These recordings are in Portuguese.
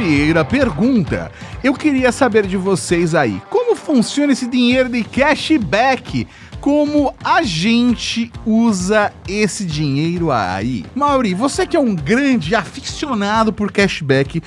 Vieira pergunta: eu queria saber de vocês aí, como funciona esse dinheiro de cashback? Como a gente usa esse dinheiro aí? Mauri, você que é um grande aficionado por cashback,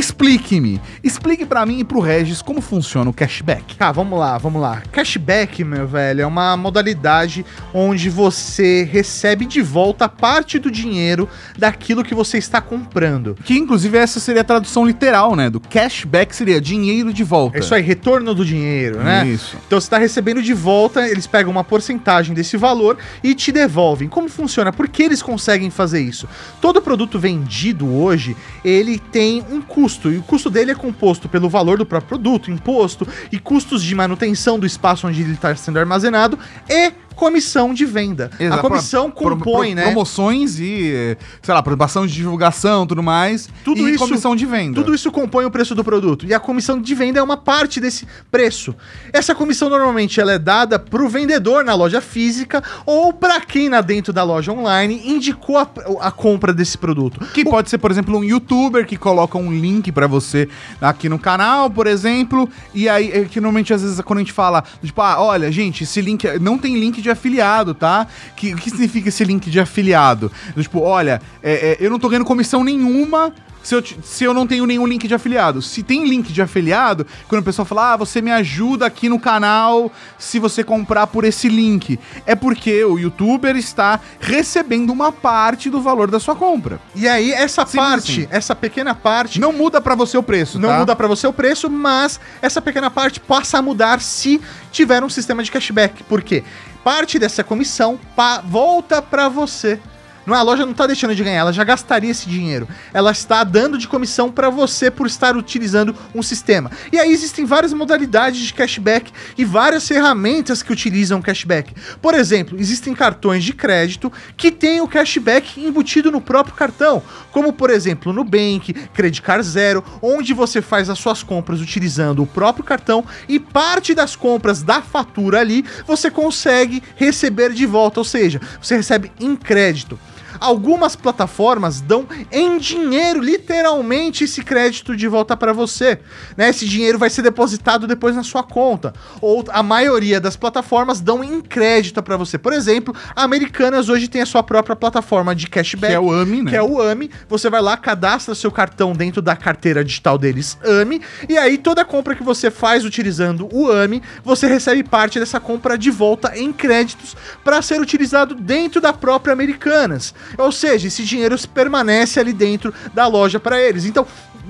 explique pra mim e pro Regis como funciona o cashback. Tá, vamos lá. Cashback, meu velho, é uma modalidade onde você recebe de volta parte do dinheiro daquilo que você está comprando. Que inclusive essa seria a tradução literal, né? Do cashback seria dinheiro de volta. É isso aí, retorno do dinheiro, né? Isso. Então você está recebendo de volta, eles pegam uma porcentagem desse valor e te devolvem. Como funciona? Por que eles conseguem fazer isso? Todo produto vendido hoje, ele tem um custo, e o custo dele é composto pelo valor do próprio produto, imposto e custos de manutenção do espaço onde ele está sendo armazenado e comissão de venda. Exato. A comissão compõe, né? Promoções e, sei lá, aprovação de divulgação, tudo mais. Tudo e isso, comissão de venda. Tudo isso compõe o preço do produto. E a comissão de venda é uma parte desse preço. Essa comissão normalmente ela é dada para o vendedor na loja física ou para quem dentro da loja online indicou a compra desse produto. Que pode ser, por exemplo, um youtuber que coloca um link pra você aqui no canal, por exemplo, e aí, que normalmente às vezes quando a gente fala, tipo, olha, gente, esse link não tem link de afiliado, tá? O que significa esse link de afiliado? Tipo, olha, eu não tô ganhando comissão nenhuma se eu não tenho nenhum link de afiliado. Se tem link de afiliado, quando a pessoa fala, você me ajuda aqui no canal se você comprar por esse link, é porque o youtuber está recebendo uma parte do valor da sua compra. E aí, essa pequena parte... Não muda pra você o preço, Não muda pra você o preço, mas essa pequena parte passa a mudar se tiver um sistema de cashback. Por quê? Parte dessa comissão volta pra você. A loja não está deixando de ganhar, ela já gastaria esse dinheiro. Ela está dando de comissão para você por estar utilizando um sistema. E aí existem várias modalidades de cashback e várias ferramentas que utilizam cashback. Por exemplo, existem cartões de crédito que têm o cashback embutido no próprio cartão, como por exemplo no Nubank, Credit Card Zero, onde você faz as suas compras utilizando o próprio cartão e parte das compras da fatura ali você consegue receber de volta, ou seja, você recebe em crédito. Algumas plataformas dão em dinheiro, literalmente, esse crédito de volta para você, né? Esse dinheiro vai ser depositado depois na sua conta. Ou a maioria das plataformas dão em crédito para você. Por exemplo, a Americanas hoje tem a sua própria plataforma de cashback. Que é o AMI, né? Que é o AMI. Você vai lá, cadastra seu cartão dentro da carteira digital deles, AMI, e aí toda compra que você faz utilizando o AMI, você recebe parte dessa compra de volta em créditos para ser utilizado dentro da própria Americanas. Ou seja, esse dinheiro permanece ali dentro da loja para eles. Então,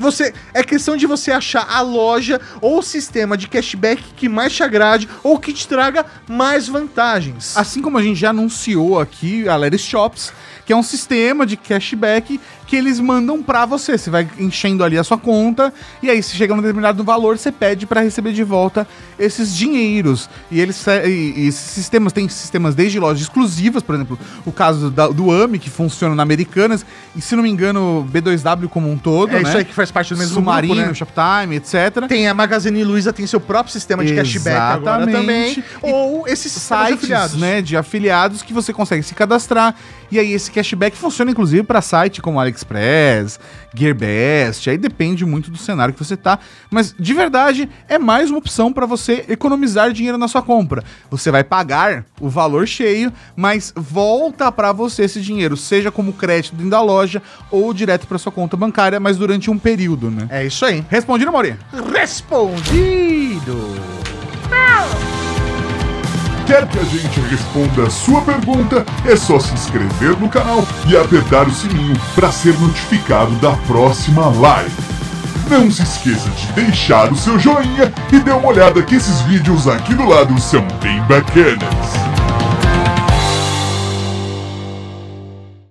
é questão de você achar a loja ou o sistema de cashback que mais te agrade ou que te traga mais vantagens. Assim como a gente já anunciou aqui, a Let's Shops, que é um sistema de cashback que eles mandam pra você. Você vai enchendo ali a sua conta e aí se chega a um determinado valor, você pede pra receber de volta esses dinheiros. E esses sistemas, tem sistemas desde lojas exclusivas, por exemplo, o caso do AMI, que funciona na Americanas, e se não me engano, B2W como um todo, né? Isso aí que faz parte do mesmo Submarino, grupo, né? Shoptime, etc. Tem a Magazine Luiza, tem seu próprio sistema de cashback agora também. Ou esses sites, né, de afiliados que você consegue se cadastrar. E aí esse cashback funciona inclusive para site como AliExpress, Gearbest, aí depende muito do cenário que você tá, mas de verdade é mais uma opção para você economizar dinheiro na sua compra. Você vai pagar o valor cheio, mas volta para você esse dinheiro, seja como crédito dentro da loja ou direto para sua conta bancária, mas durante um período, né? É isso aí. Respondido, Mauri? Respondido! Quer que a gente responda a sua pergunta? É só se inscrever no canal e apertar o sininho para ser notificado da próxima live. Não se esqueça de deixar o seu joinha e dê uma olhada que esses vídeos aqui do lado são bem bacanas.